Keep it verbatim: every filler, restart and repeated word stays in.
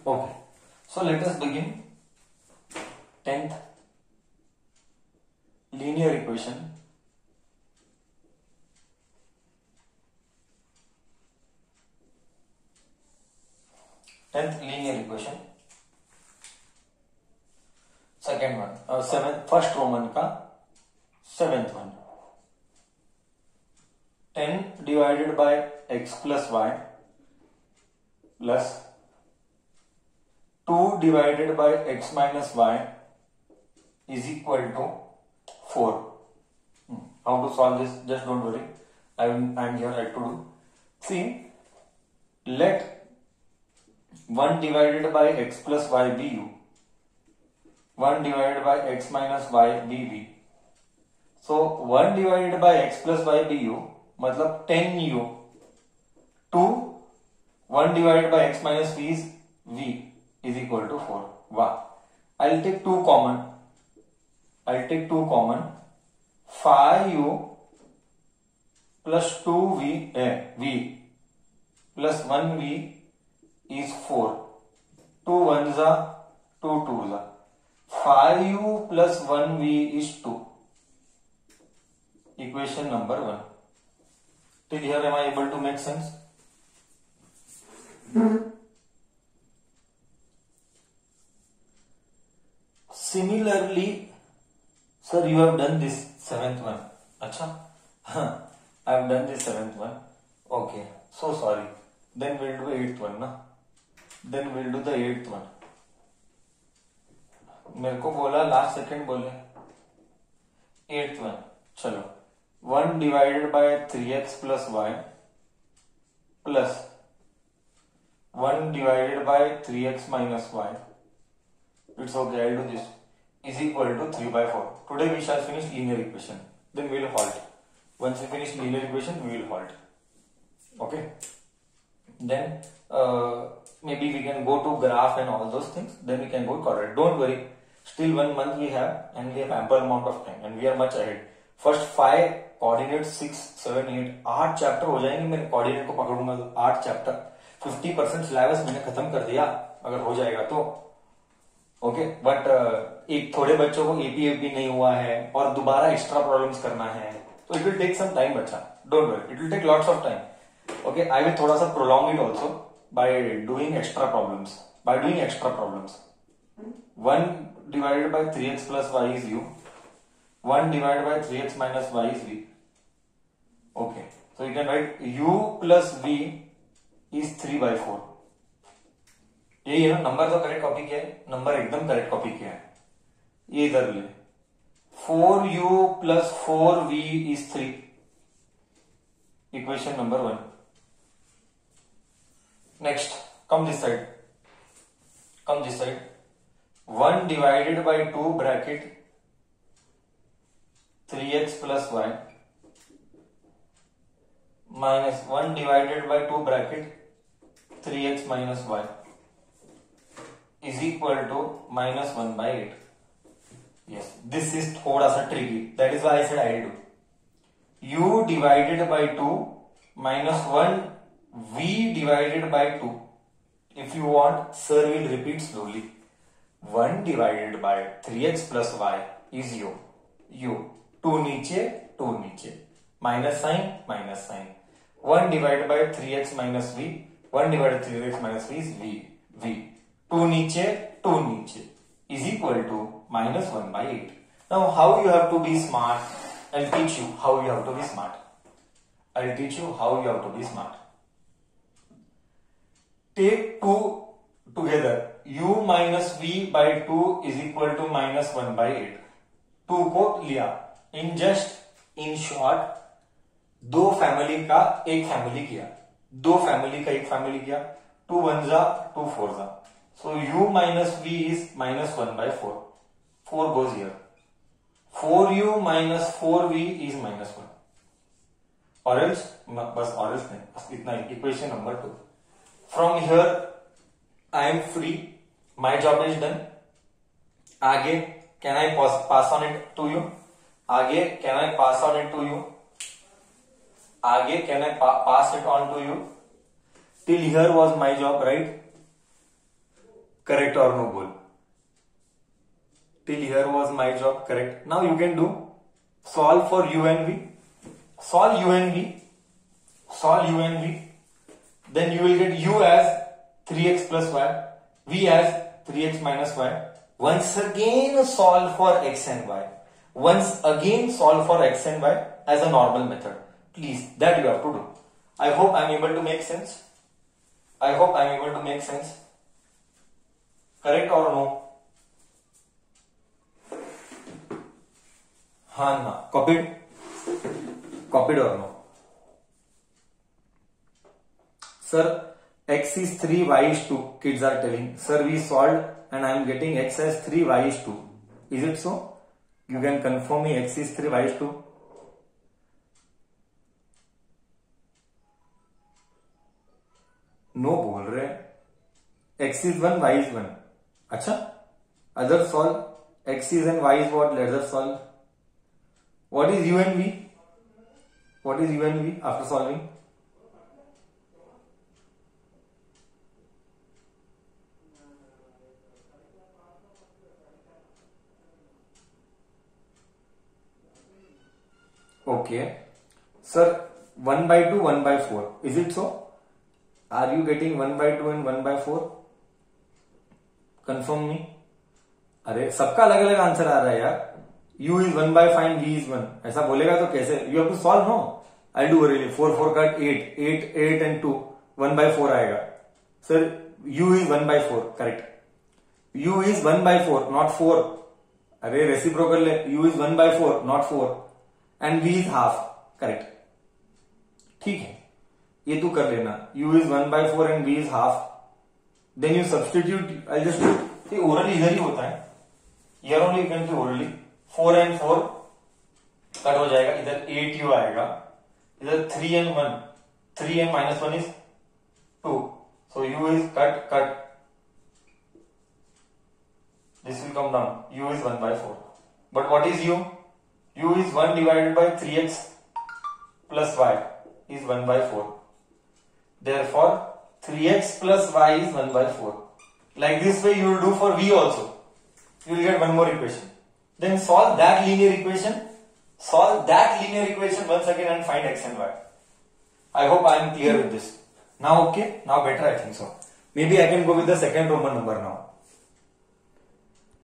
Okay, so let us begin tenth linear equation. tenth linear equation, second one, uh, seventh, first Roman का seventh one. ten divided by x plus y plus two divided by x minus y is equal to four. Hmm. How to solve this? Just don't worry. I am here to do. See, let one divided by x plus y be u. one divided by x minus y be v. So one divided by x plus y be u मतलब ten u. two one divided by x minus v is v is equal to four. Wow. I'll take two common. I'll take two common. five u plus two v eh, v plus one v is four. two ones are two twos are. five u plus one v is two. Equation number one. Till here am I able to make sense? Similarly, sir, you have done this seventh one. Acha? I have done this seventh one. Okay. So sorry. Then we'll do eighth one, na? Then we'll do the eighth one. मेरे को बोला last second बोले eighth one. चलो. one divided by three x plus y plus one divided by three x minus y. It's okay, I'll do this. Is equal to three by four. Today we shall finish linear equation. Then we will halt. Once we finish linear equation, we will halt. Okay. Then uh, maybe we can go to graph and all those things. Then we can go correct. Don't worry. Still one month we have, and we have ample amount of time, and we are much ahead. First five coordinate six, seven, eight, आठ chapter हो जाएंगे. मैं coordinate को पकड़ूंगा तो आठ chapter, fifty percent syllabus मैंने खत्म कर दिया अगर हो जाएगा तो. ओके. बट एक थोड़े बच्चों को एपीएफबी नहीं हुआ है और दोबारा एक्स्ट्रा प्रॉब्लम्स करना है, तो it will take some time बच्चा. Don't worry, it will take lots of time. Okay. I will थोड़ा सा prolong it also by doing extra problems. By doing extra problems. one divided by three x plus y is u. one divided by three x minus y is v. Okay. So you can write u plus v is three by four. यही है ना. Number तो correct copy किया है. Number एकदम correct copy किया है. ये इधर ले. four u plus four v is three. Equation number one. Next, come this side. Come this side. one divided by two bracket three x plus y minus one divided by two bracket three x minus y is equal to minus one by eight. Yes, this is thoda sa tricky. That is why I said I do. U divided by two minus one v divided by two. If you want, sir will repeat slowly. one divided by three x plus y is u. u. two नीचे, two नीचे. Minus sign, minus sign. one divided by three x minus v. one divided by three x minus v is v. v. two नीचे, two नीचे. Is equal to minus one by eight. Now how you have to be smart? I'll teach you how you have to be smart. I'll teach you how you have to be smart. Take two together. u minus v by two is equal to minus one by eight. two को लिया. In just, in short, दो family का एक family किया. दो family का एक family किया. two ones are, two fours are. So u minus v is minus one by four. four goes here. four u minus four v is minus one. Or else, बस or else नहीं, बस इतना. Equation number two. From here, I am free. My job is done. आगे can I pass, pass on it to you? आगे can I pass on it to you? आगे can I pa pass it on to you? Till here was my job, right? Correct or no बोल. Till here was my job. Correct. Now you can do solve for u and v. Solve u and v. Solve u and v. Then you will get u as three x plus y, v as three x minus y. Once again solve for x and y. Once again solve for x and y as a normal method. Please, that you have to do. I hope I am able to make sense. I hope I am able to make sense. Correct or no? हाँ ना. Copied? Copied or no? Sir, x is three, y is two. Kids are telling. Sir, we solved and I am getting x as three, y is two. Is it so? You can confirm me x is three, y is two. No बोल रहे. X is one, y is one. अच्छा. Other solve. X is and y is what? Let us solve. What is u and v? What is u and v after solving? Okay. Sir, one by two, one by four. Is it so? Are you getting one by two and one by four? Confirm me. अरे सबका अलग अलग answer आ रहा है यार. u is one by five, v is one. ऐसा बोलेगा तो कैसे? You have to solve, no? I'll do really. four, four cut eight, eight, eight and two, one by four आएगा. Sir, u is one by four. Correct. u is one by four, not four. अरे reciprocal ले. u is one by four, not four. And v is half. Correct. ठीक है, ये तू कर लेना. u is one by four and v is half. Then you substitute. I'll just do. ये orally इधर ही होता है. Here only you can do orally. four and four cut हो जाएगा. इधर eight u आएगा. इधर three and one. three and minus one is two. So u is cut cut. This will come down. u is one by four. But what is u? u is one divided by three x plus y is one by four. Therefore, three x plus y is one by four. Like this way you will do for v also. You will get one more equation. Then solve that linear equation. Solve that linear equation once again and find x and y. I hope I am clear with this. Now okay? Now better I think so. Maybe I can go with the second Roman number now.